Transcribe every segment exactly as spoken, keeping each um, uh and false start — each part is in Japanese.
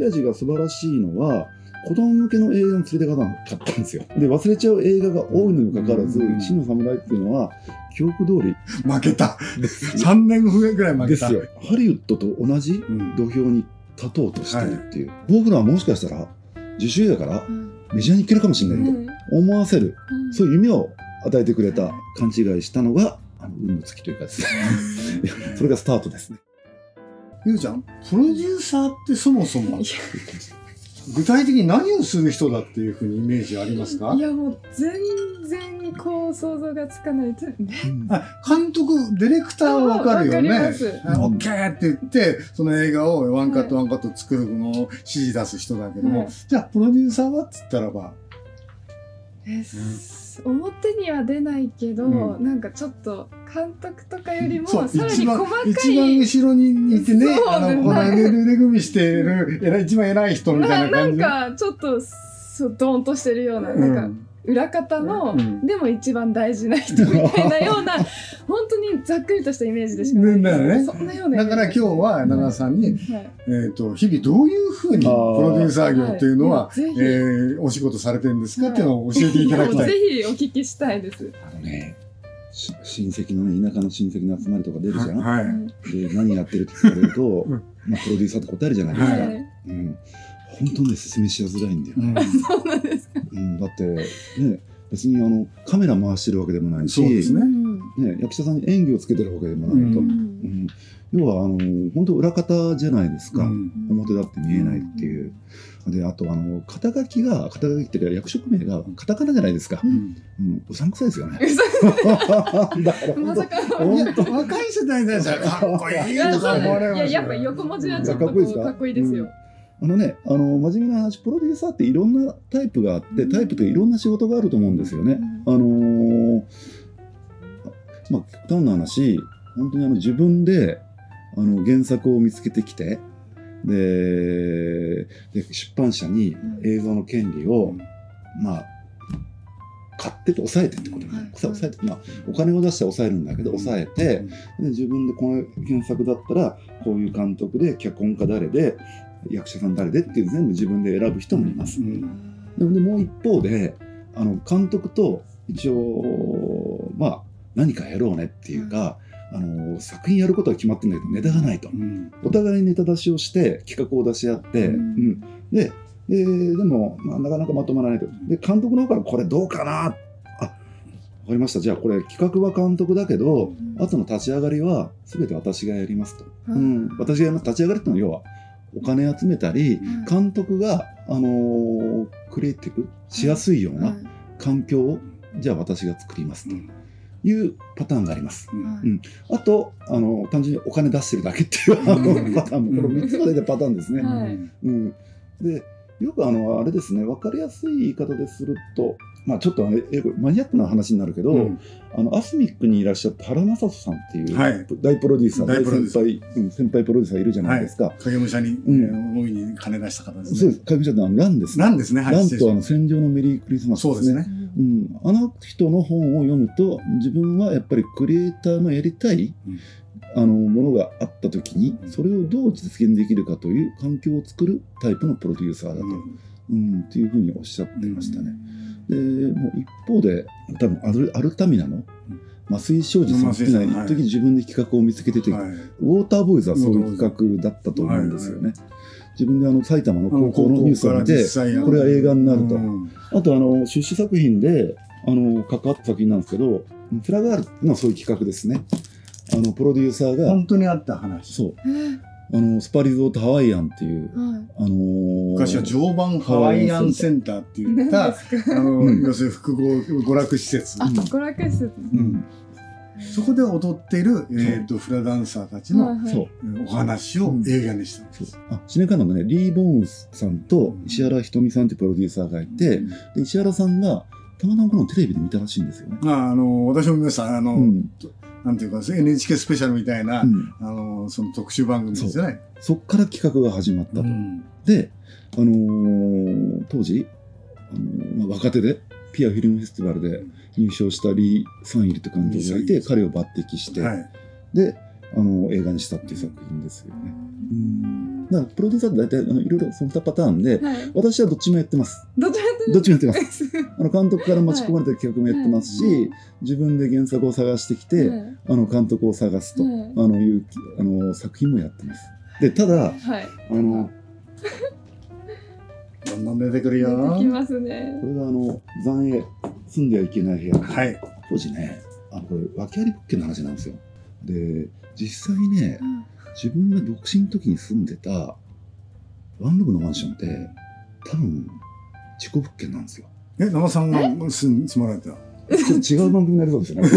親父が素晴らしいのは子供向けの映画に連れてかなかったんですよ。で忘れちゃう映画が多いのにもかかわらず、 うん真の侍っていうのは記憶通り負けた。さんねんぐらい負けた。 ですよ。ハリウッドと同じうん土俵に立とうとしてるっていう、僕らはもしかしたら自主映画からうんメジャーに行けるかもしれないうんと思わせる、 うんそういう夢を与えてくれた、勘違いしたのがあの運の尽きというかですねいやそれがスタートですね。 ゆうちゃん、プロデューサーってそもそもいや具体的に何をする人だっていうふうにイメージありますか？ いやもう全然こう想像がつかない。ぜねうんあ、監督、ディレクターはわかるよね。 わかりますあオッケーって言って、その映画をワンカットワンカット作るのを指示出す人だけども、 はいじゃあプロデューサーはっつったらば、 え表には出ないけど、 うんなんかちょっと監督とかよりもそうさらに一番細かい一番後ろにいてね、 そうあの、この腕腕組みしている、偉い一番偉い人みたいなななん感じ。 かちょっとそうドーンとしてるような、 うなんかん裏方の、 うんでも一番大事な人みたいなような本当にざっくりとしたイメージでしかないんですけど、 だよねそんなようなだから今日は長田さんに、 はいえっと、日々どういうふうにプロデューサー業っていうのは、 はいいやぜひえーお仕事されてるんですかっていうのを教えていただきたい。 ぜひお聞きしたいです。 あのねし親戚のね田舎の親戚の集まりとか出るじゃん、 はい。 で何やってるって聞かれると、 んまあ、プロデューサーって答えるじゃないですか、 はいはいうん、本当にね説明しやすらいんだよ、 うんそうなんですか。 うん、だってね別にあのカメラ回してるわけでもないし、 そうですねね、役者さんに演技をつけてるわけでもないと、 ううんん要はあの本当裏方じゃないですか、 うん表だって見えないっていう、であとあの肩書きが肩書きっていうか役職名がカタカナじゃないですか、 うんうん、うさんくさいですよねだからまさかいや若い世代だじゃかっこいいいやとか思われますよいややっぱ横文字はちょっとかっこいいですかこうかっこいいですよ。 あのね、あの真面目な話、プロデューサーっていろんなタイプがあって、タイプっていろんな仕事があると思うんですよね。あのーまあ、極端な話、本当にあの自分であの原作を見つけてきて、で、で出版社に映像の権利を、まあ、買ってて抑えてってことね。 はい抑えて、まあ、お金を出して抑えるんだけど、抑えて、で自分でこの原作だったらこういう監督で脚本家誰で役者さん誰でっていう全部自分で選ぶ人もいます。 うんでもでもう一方であの監督と一応まあ何かやろうねっていうか、あの作品やることは決まってるんだけどネタがないと、 うんお互いネタ出しをして企画を出し合って、 うんうんでででも、まあ、なかなかまとまらないと。で監督の方からこれどうかな、あ分かりました、じゃあこれ企画は監督だけど、 うん後の立ち上がりは全て私がやりますと、 ううんん、私がやります。立ち上がりっていうのは要はお金集めたり、 うん監督が、あのークリエイティブしやすいような環境を、じゃあ私が作りますというパターンがあります。 うんうんあとあの単純にお金出してるだけっていうあのうんパターンも、このみっつが出てるパターンですね。 はいうん、でよくあのあれですね、分かりやすい言い方ですると、まあ、ちょっとあれ英語マニアックな話になるけど、 うんあのアスミックにいらっしゃった原正人さんっていう、 はい大プロデューサー、大大プロデューサー先輩、うん、先輩プロデューサーいるじゃないですか。 影武者に、 うんえー大いに金出した方ですね。 そうです、会社のランですね。 なんですね、はい。 ラン失礼しまとあの戦場のメリークリスマスそうですね。 うん、あの人の本を読むと自分はやっぱりクリエイターのやりたい、 うんあのものがあった時にうんそれをどう実現できるかという環境を作るタイプのプロデューサーだと、 うんうんっていうふうにおっしゃってましたね。でもう一方で多分アルアルタミナの増井昌司さんっていうのははい一時自分で企画を見つけてて、 はいウォーターボーイズはそういう企画だったと思うんですよね。自分であの埼玉の高校のニュースを見てこれは映画になると。 うんあとあの出資作品であの関わった作品なんですけど、フラガールのそういう企画ですね。あのプロデューサーが本当にあった話。 そうえーあのスパリゾートハワイアンっていう、 はいあのー昔は常磐ハワイアンセンターって言った、 何ですかあの、 うん要するに複合娯楽施設。 あ、娯楽施設。 うんそこで踊っている、えー、とフラダンサーたちのそうえーお話を映画にしたんです。 そうあシネカナのねリー・ボーンスさんと石原ひとみさんっていうプロデューサーがいて、で石原さんがたまたまこのテレビで見たらしいんですよね。 まあ、あの私も見ました。あの、 うんなんていうか エヌエイチケー スペシャルみたいな、 うんあのその特集番組ですよね。 そっから企画が始まったと。 うんで、あのー当時、あのーまあ、若手でピアフィルムフェスティバルで入賞したリー・サンイルって監督がいて、彼を抜擢して、 はい。 で、あのー映画にしたっていう作品ですよね。うんだからプロデューサーって大体あのいろいろそのにパターンで、 はい、 私はどっちもやってます。 どっちもやってるどっちもやってます。あの監督から持ち込まれた企画もやってますし、 はいはい、 自分で原作を探してきて、はい、あの監督を探すと、はい、あのいうあの作品もやってます。でただ、はい、あのどんどん出てくるよ。 出てきますね。 これがあの残影住んではいけない部屋、 はい、 当時ね、あのこれ訳あり物件の話なんですよ。で実際ね、うん、自分が独身の時に住んでたワンルームのマンションって多分事故物件なんですよ。 え、生さんが住まれた？ ちょっと違う番組になりそうですよね。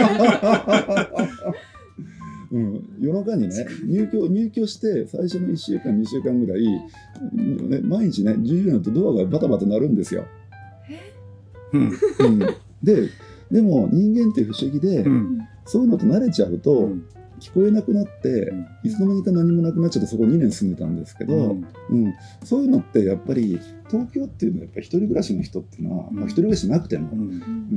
うん、夜中にね入居入居して最初のいっしゅうかんにしゅうかんぐらい、ね、毎日ねじゅうじになるとドアがバタバタ鳴るんですよ。うんうん、ででも人間って不思議で、うん、そういうのと慣れちゃうと、うん、聞こえなくなって、うん、いつの間にか何もなくなっちゃってそこにねん住んでたんですけど、うんうん、そういうのってやっぱり東京っていうのはやっぱり一人暮らしの人っていうのは、うんまあ、一人暮らしじゃなくても、うん、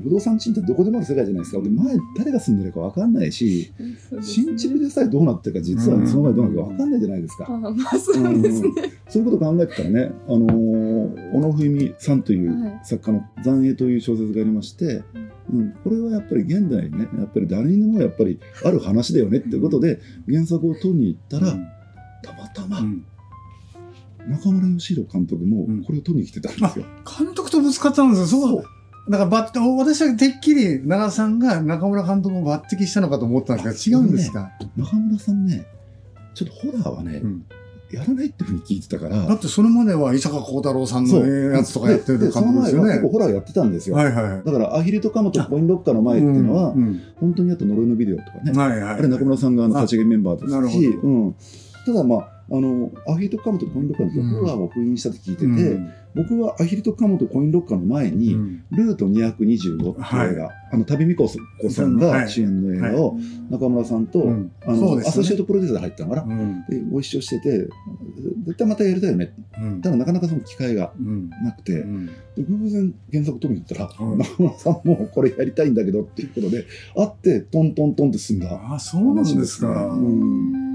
不動産賃ってどこでもある世界じゃないですか。で前誰が住んでるか分かんないし、うん、新築でさえどうなってるか実は、ね、その前どうなってるか分かんないじゃないですか。 うんまあそうですね、うん、そういうことを考えてたらね、あのー、小野冬美さんという作家の「残影」という小説がありまして、うん、これはやっぱり現代ねやっぱり誰にでもやっぱりある話だよねっていうことで原作を取りに行ったら、うん、たまたま、うん中村義弘監督もこれを取りに来てたんですよ。 うん、監督とぶつかったんですよ。そう。だからバッ私はてっきり奈良さんが中村監督を抜擢したのかと思ったんですけど違うんですか？ ね、中村さんね、ちょっとホラーはね、うん、やらないってふうに聞いてたから。 だってそれまでは伊坂幸太郎さんのやつとかやってる監督ですよね。その前は結構ホラーやってたんですよ。はいはい、だからアヒルとカモとコインロッカーの前っていうのは、うんうん、本当にあった呪いのビデオとかね。はいはいはい、あれ中村さんが立ち上げメンバーですし、うん、ただまああのアヒルとカモとコインロッカーのホラーを封印したと聞いてて、うん、僕はアヒルとカモとコインロッカーの前に、うん、ルートにひゃくにじゅうごっていう映画、はい、あの旅美子さんが主演の映画を中村さんと、うん、あの、ね、アソシエイトプロデューサーで入ったのかな、うん、でご一緒してて絶対またやりたいよね、うん、ただなかなかその機会がなくて、うん、で偶然原作取りに行ったら、うん、中村さんもこれやりたいんだけどっていうことで会ってトントントンって進んだ。 あ、そうなんですか。うん、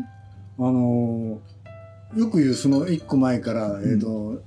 あのーよく言うそのいっこまえから、うん、えーと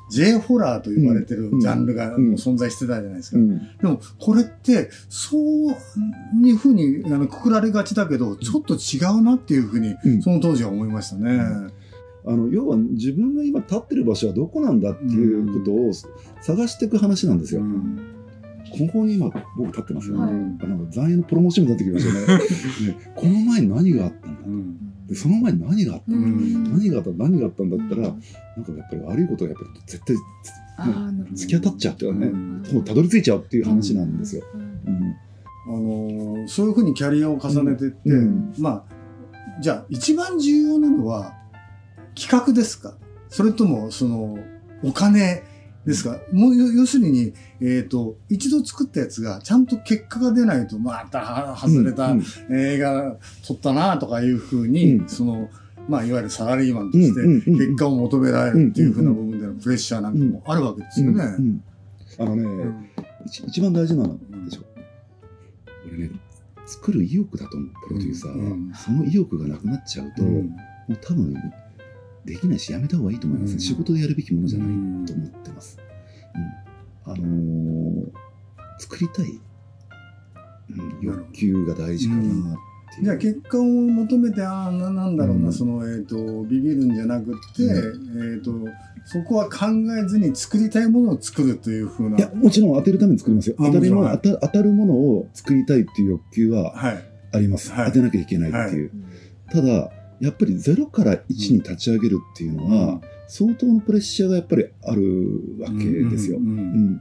J ホラーと呼ばれてるジャンルがもう存在してたじゃないですか、うんうん、でもこれってそういうふうにあのくくられがちだけどちょっと違うなっていうふうに、うん、その当時は思いましたね、 あの要は自分が今立ってる場所はどこなんだっていうことを探していく話なんですよ、ここに今僕立ってますよね、はい、なんか残影のプロモーションになってきましたねね、この前に何があったんだと、うんでその前に何があったの、うん、何があった何があったんだったら、うん、なんかやっぱり悪いことがやっぱり絶対突き当たっちゃうっていうかね、うん、たどり着いちゃうっていう話なんですよ。 あのー、そういうふうにキャリアを重ねていって、うん、まあじゃあ一番重要なのは企画ですか、それともそのお金ですか。もう要するに、えっと、一度作ったやつがちゃんと結果が出ないと、また外れた映画撮ったなとかいうふうに、うん、その、まあ、いわゆるサラリーマンとして結果を求められるっていうふうな部分でのプレッシャーなんかもあるわけですよね。うんうん、 あのね、うん、一番大事なのでしょ。これね、作る意欲だと思う、プロデューサーは。うん、その意欲がなくなっちゃうと、もう多分、できないしやめた方がいいと思いますね、うん、仕事でやるべきものじゃないと思ってます、うん、あのー、作りたい、うん、欲求が大事かなっていう、 うん、じゃあ結果を求めてああ な, なんだろうな、うん、その、えー、とビビるんじゃなくて、うんえー、とそこは考えずに作りたいものを作るというふうな。 いやもちろん当てるために作りますよ。当たりも、はい、当, た当たるものを作りたいっていう欲求はあります、はい、当てなきゃいけないっていう、はい、ただやっぱりゼロからいちに立ち上げるっていうのは、うん、相当のプレッシャーがやっぱりあるわけですよ。プロ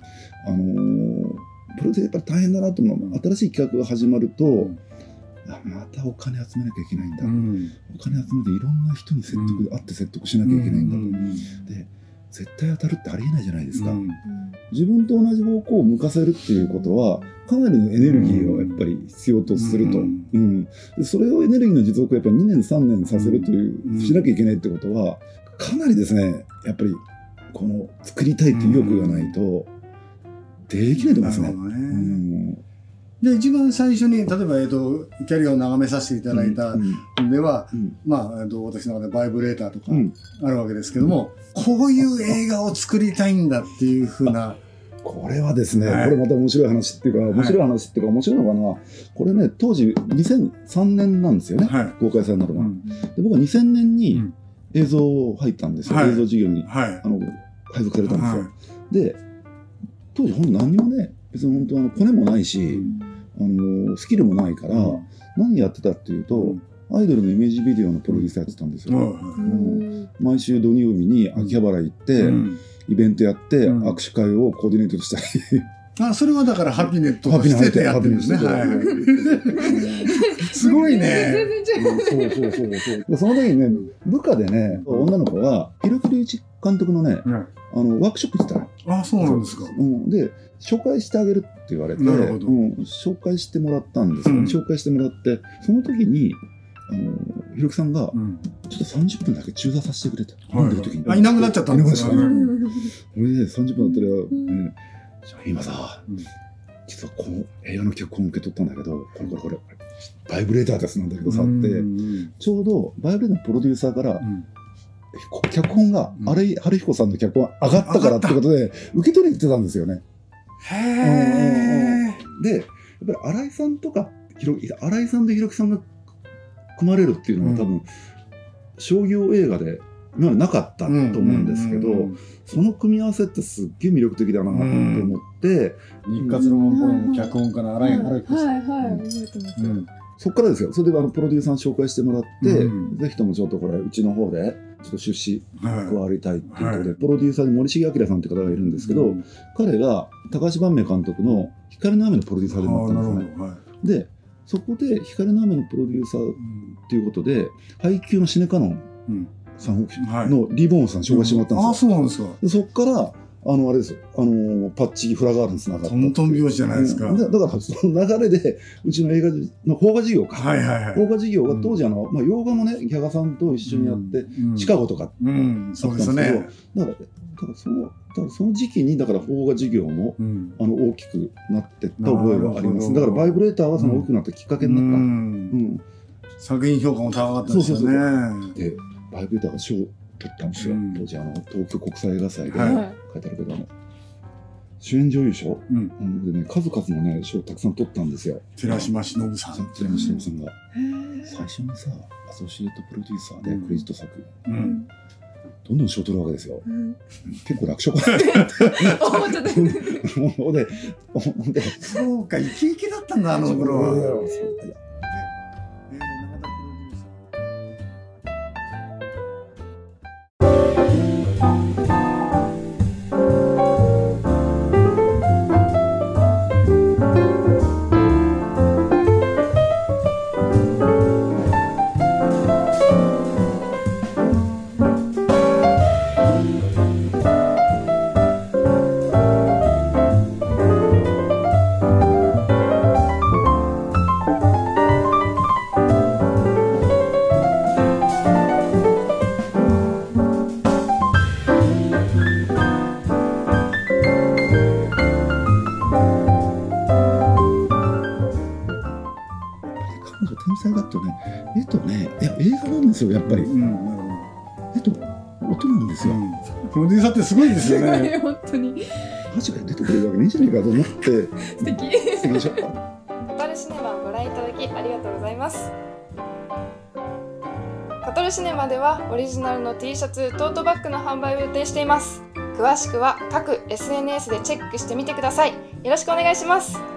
でやっぱり大変だなと思う。新しい企画が始まると、うん、あまたお金集めなきゃいけないんだ、うん、お金集めていろんな人に説得で、うん、会って説得しなきゃいけないんだと、うん、で絶対当たるってありえないじゃないですか、うん、自分と同じ方向を向かせるっていうことはかなりのエネルギーをやっぱり必要とすると、うんうん、でそれをエネルギーの持続をやっぱりにねんさんねんさせるという、うん、しなきゃいけないってことはかなりですねやっぱりこの作りたいという意欲がないとできないと思いますね。 で、一番最初に、例えば、えっと、キャリアを眺めさせていただいたんでは、 うんまあ、えっと、私の中でバイブレーターとかうんあるわけですけども、こういう映画を作りたいんだっていうふうな、 これはですね、 はいこれまた面白い話っていうか、面白い話っていうか、面白いのかな、これね、当時にせんさんねんなんですよね、 はい。 公開されたのが。 うんで僕はにせんねんうにん映像入ったんですよ、 はい映像事業にはい。 あの配属されたんですよ。 はで、当時、本当、何にもね、別に本当あの、コネもないし、 い。 あのスキルもないから、 うん何やってたっていうと、アイドルのイメージビデオのプロデューサーやってたんですよ。 はうん毎週土曜日に秋葉原行って、 い。うんイベントやって、 うん握手会をコーディネートしたり、 あ、それはだからハピネットとしてやってるんですね。はいはい。すごいね。 全然違う。 そうそうそうそう。でその時にね、部下でね、女の子が、ひろきりゅういち監督のね、 はいあの、ワークショップ行ってたの。 あ、そうなんですか。 うん、で、紹介してあげるって言われて、 なるほどうん、紹介してもらったんですよ、 うん紹介してもらって、その時に、あの、ひろきさんが、 うんちょっとさんじゅっぷんだけ中座させてくれと。 はい飲んでる時に。 あ、いなくなっちゃったんですよいなくなっちゃったね。 それでさんじゅっぷんだったら、 んねじゃあ今さ、 うん実はこの映画の脚本を受け取ったんだけど、これこれこれ、バイブレーターですなんだけどさ、って、 うんちょうどバイブレーターのプロデューサーから、 うん脚本が、 うん荒井春彦さんの脚本上がったからってことで、受け取りに行ってたんですよね。 へー。 で、やっぱり新井さんとか、ひろ新井さんとひろきさんが組まれるっていうのは多分、商業映画で今までなかったと思うんですけど、 うんその組み合わせってすっげえ魅力的だなと思って、 日活の頃の脚本家の新井春彦さん。 はいはい、覚えてます。 うんそっからですよ。それであのプロデューサーに紹介してもらって、 うんぜひともちょっとこれ、うちの方で、ちょっと出資加はいわりたいっていうことで、 はいプロデューサーに森重明さんって方がいるんですけど、 うん彼が高橋晩明監督の光の雨のプロデューサーでもあったんですよね。 あーなるほどはいで、そこで光の雨のプロデューサーっていうことで、配給のシネカノンうんさんはいのリボンさん紹介してもらったんああ、 ですよ。 そうなんですか。 でそこから、あの、あれですよ、あの、パッチフラガールにつながった。 トントン拍子じゃないですか。 うんだだから、その流れで、うちの映画の邦画事業か。 はいはいはい。 邦画事業が当時、あの、まあ、洋画もね、ギャガさんと一緒にやって、 うんシカゴとかうん、そうですね。 だから、だからその、だからその時期に、だから邦画事業も、 うんあの、大きくなってった覚えはあります。だなるほどから、バイブレーターはその大きくなったきっかけになった。 ううんん作品評価も高かったですよそうそうね。 で、バイブレーターが賞を取ったんですよ。 うん当時、あの、東京国際映画祭で、 はいはい。 書いてあるけど、あの主演女優賞、 うんうんでね、数々のね、賞をたくさん取ったんですよ。 寺島しのぶさん。 寺山しのぶさんが。 へ最初にさ、アソシエイトプロデューサーでクレジット作、 うーん。 どんどん賞取るわけですよ。 うん結構楽勝かな。 あ、本当だ。 ほんで、ほんで、 そうか、イケイケだったんだ、あの頃は。 そうえー中田プロデューサー彼女天才だとね、絵とね、いや、映画なんですよ、やっぱり。 うん、なるほど。 絵と音なんですよ。 うんプロデューサーってすごいですよね。 本当にマジで出てくれるわけねえじゃねえかと思って、 素敵。 素敵でしょ。 カトルシネマをご覧いただきありがとうございます。カトルシネマではオリジナルの T シャツ、トートバッグの販売を予定しています。詳しくは各 エスエヌエス でチェックしてみてください。よろしくお願いします。